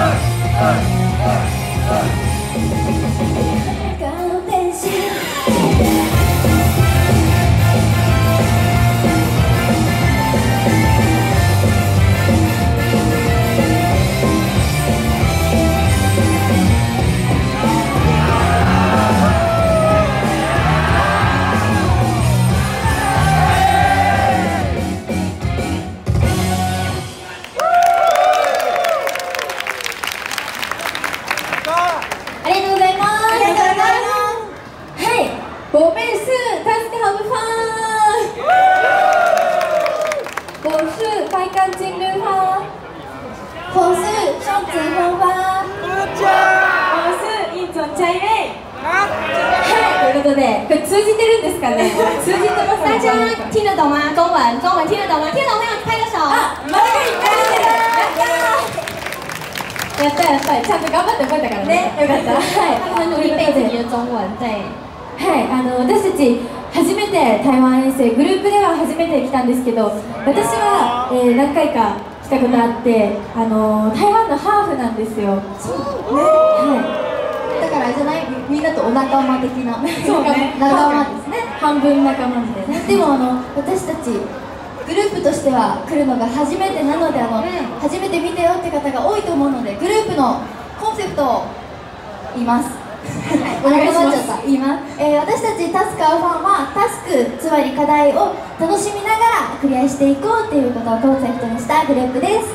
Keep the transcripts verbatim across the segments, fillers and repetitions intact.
私は、えー、何回か来たことあって、あのー、台湾のハーフなんですよ。そうね、はい、だからあれじゃない、みんなとお仲間的な、そうね、仲間ですね、半分仲間みたいな。でもあの私たちグループとしては来るのが初めてなので、あの、うん、初めて見たよって方が多いと思うので、グループのコンセプトを言います。お願いします。言います、えー、私たちタスカーファンはタスク、つまり課題を楽しみながらクリアしていこうということをコンセプトにしたグループです。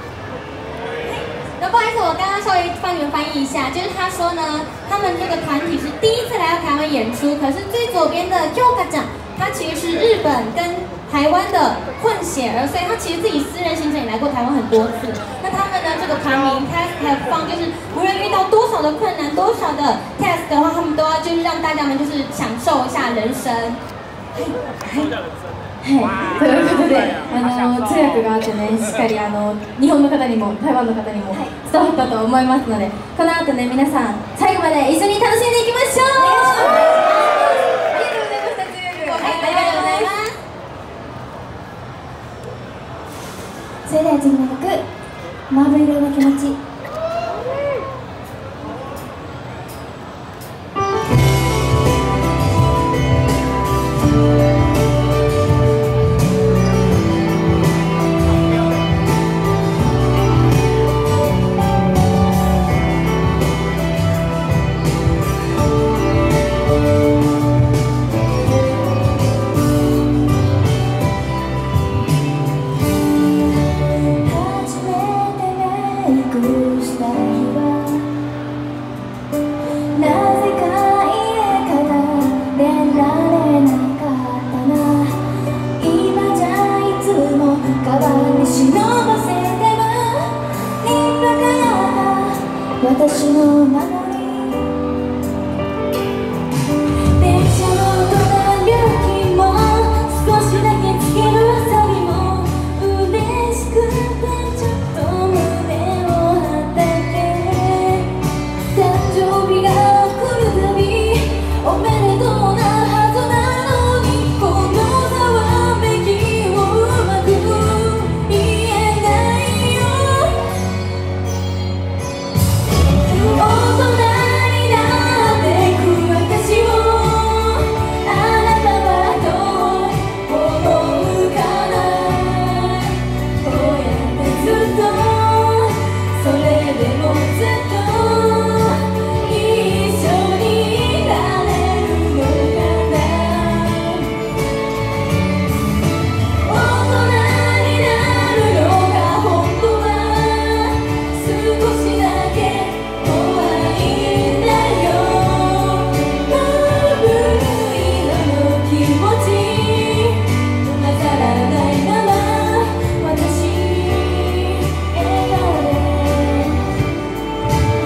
那不好意思，我刚刚稍微帮你们翻译一下，就是他说呢，他们这个团体是第一次来到台湾演出，可是最左边的 Kyoka 酱，他其实是日本跟台湾的混血儿，所以他其实自己私人行程也来过台湾很多次。那他们呢，这个团名 Task Have Fun， 就是无论遇到多少的困难、多少的 task 的话，他们都要就是让大家们就是享受一下人生。 はい、ということで、あの通訳があってね、しっかりあの日本の方にも台湾の方にも伝わったと思いますので、この後ね、皆さん最後まで一緒に楽しんでいきましょう。ありがとうございました、通訳。はい、ありがとうございます。それでは次の曲、マーブル色の気持ち。私の守り、電車の隣料金も少しだけつける遊びも嬉しくてちょっと胸を張ったけ、誕生日が来るたびおめでとうなはずなのに、このざわめきをうまく言えないよ。大人になってく私をあなたはどう思うかな。こうやってずっとそれでもずっと一緒にいられるのかな。大人になるのが本当は少しだけ怖いんだよ。マーブル色の気持ち混ざらないまま私笑顔で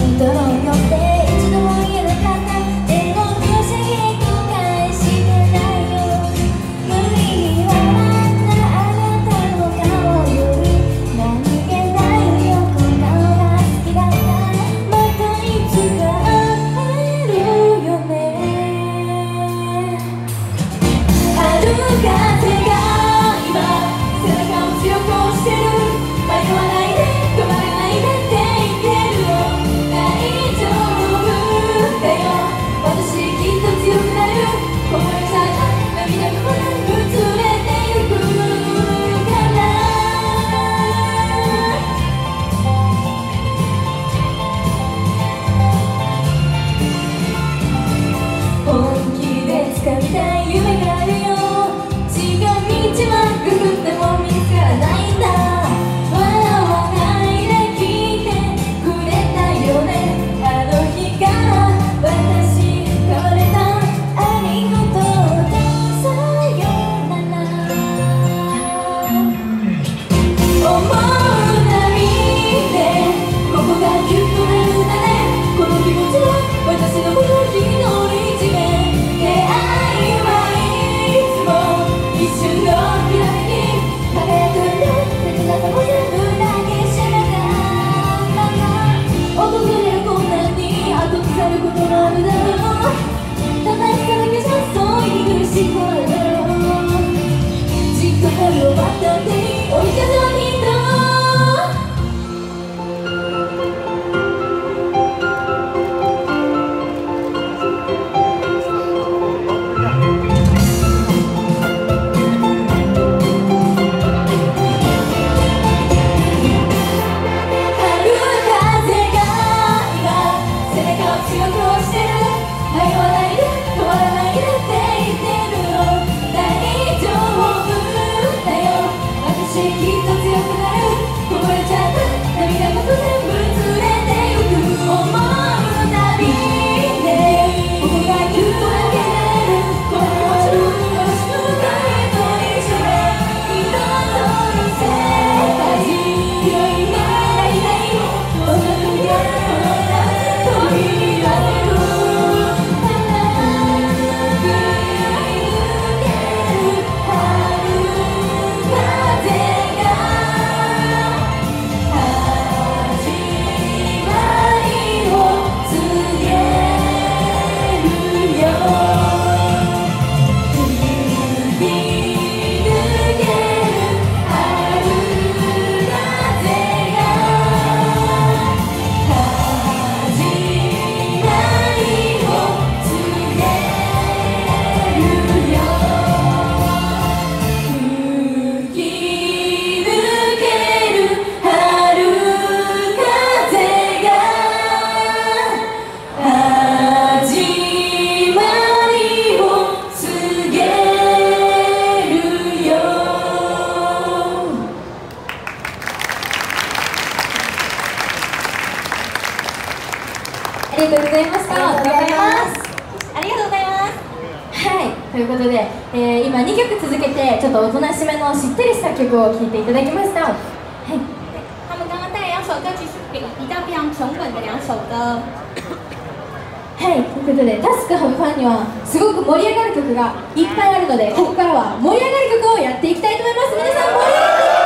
ありがとうございました。頑張ります。 ありがとうございます。 はい、ということで、えー、今にきょく続けてちょっとおとなしめのしっとりした曲を聴いていただきました。はい。 他们刚刚带来两首歌曲是比比较非常沉稳的两首歌。 はい、ということで、タスクハブファンにはすごく盛り上がる曲がいっぱいあるので、ここからは盛り上がる曲をやっていきたいと思います。皆さん盛り上がって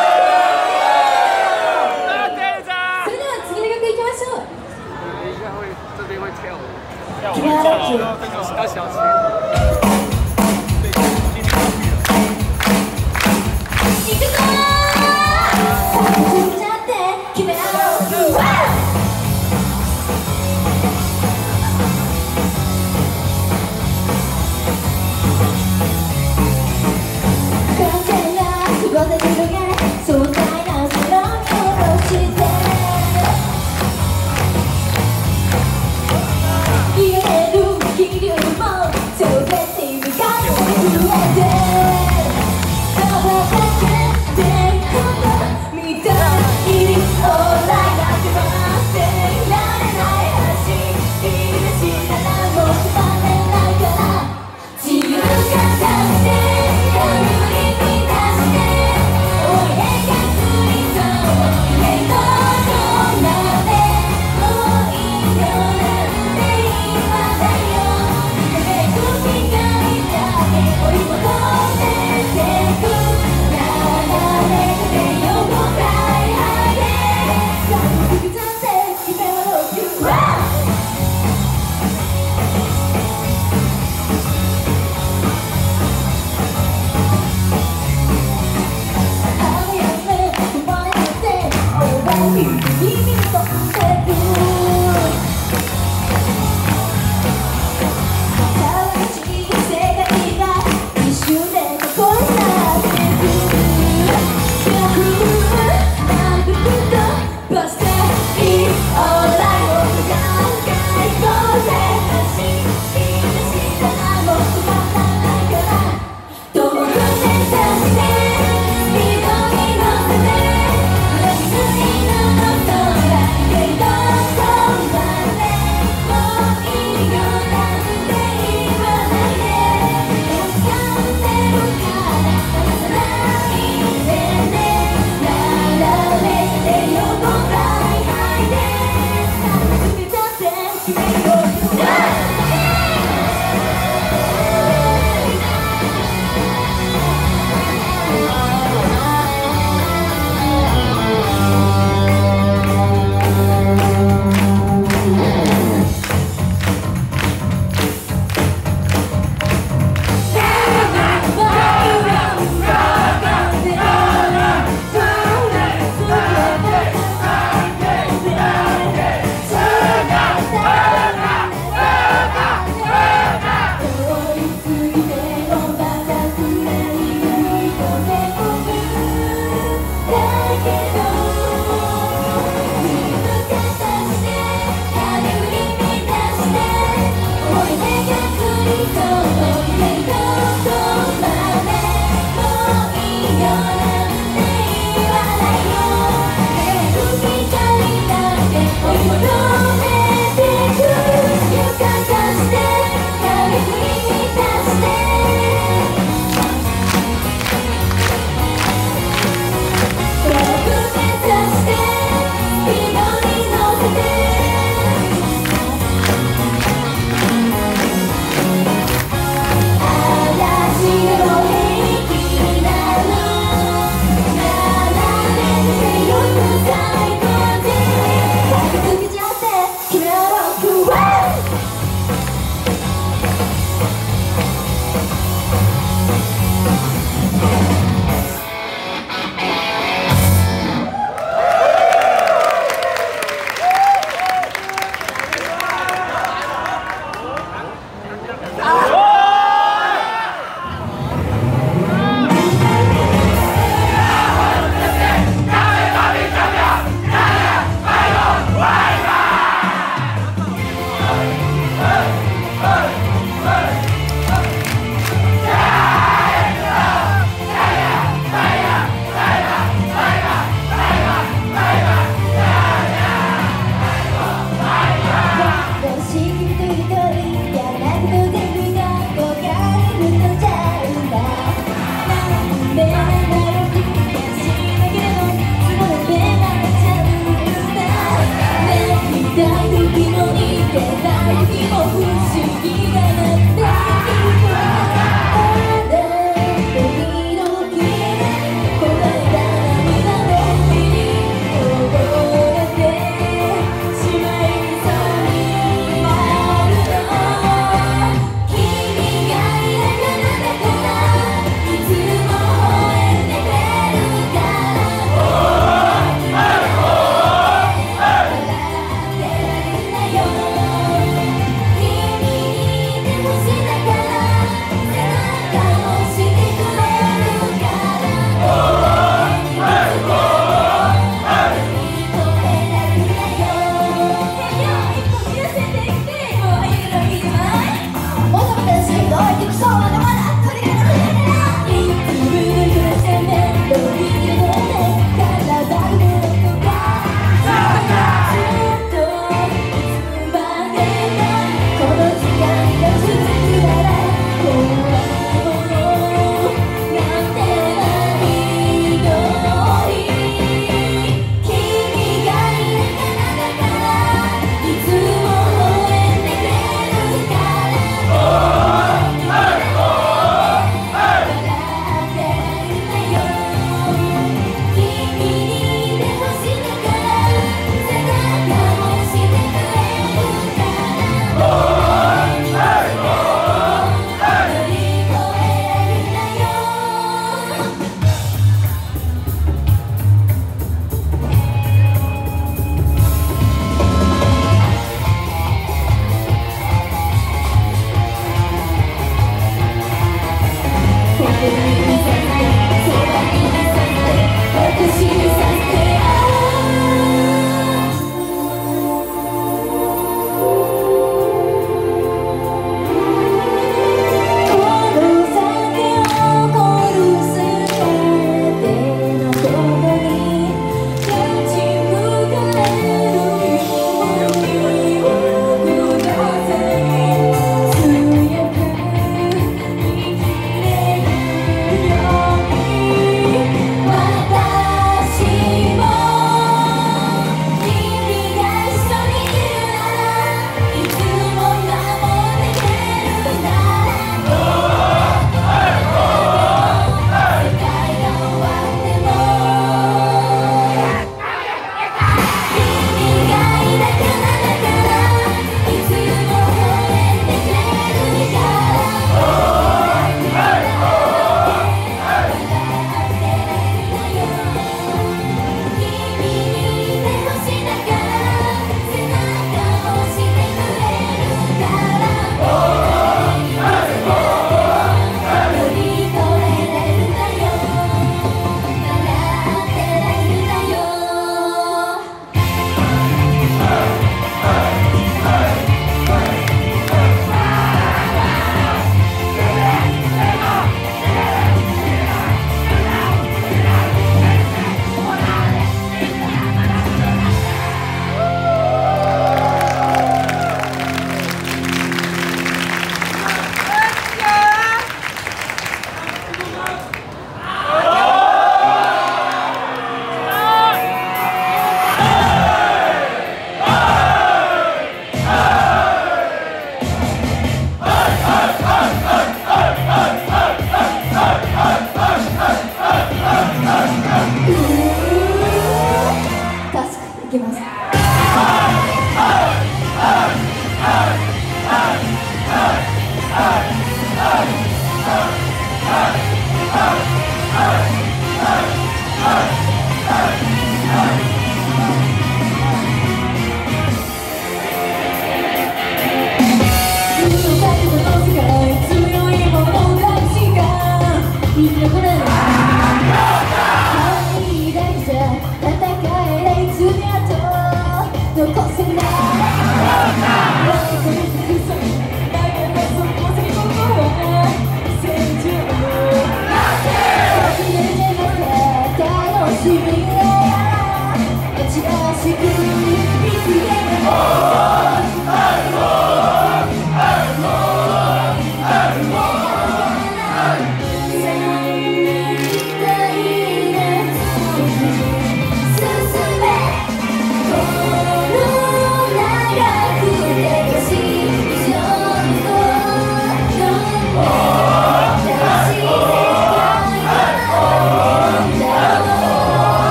それでは次の曲いきましょう。 这边会跳舞， 跳舞， 要小心。 行くぞー！進んじゃって決めろ。言える気流も超絶も似てない日も不思議だなってあれ時々こらえた涙の海に溺れてしまいそうになるの君がいなくなったからいつも応援してくれるから笑ってられるなよ君にいてほしい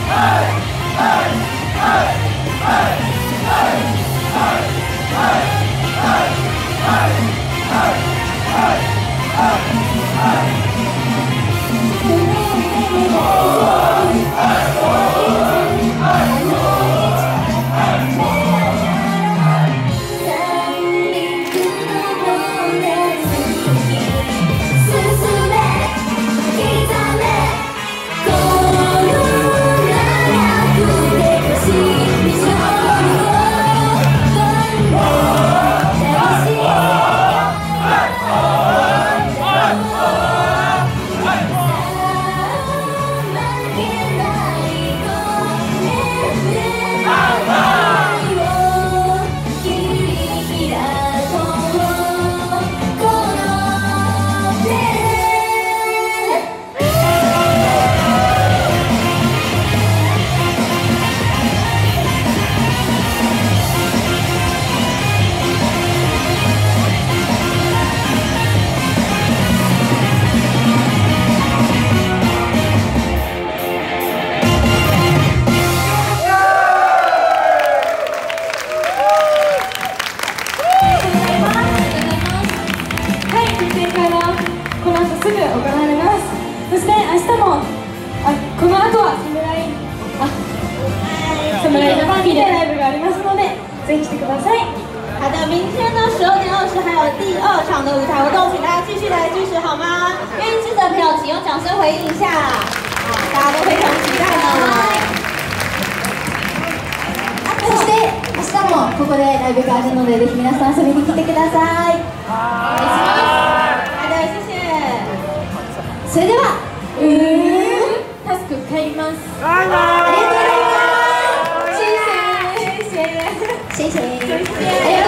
ぜひ来てください。 好的，明天呢十二点二十还有第二场的舞台活动，请大家继续来支持好吗？愿意支持的朋友，请用掌声回应一下。好，大家都非常期待呢。 そして明日もここでライブがあるので、ぜひ皆さん遊びに来てください。 お願いします。好的，谢谢。 それでは、うータスク帰ります。ありがとうございます。谢谢，谢谢，谢谢。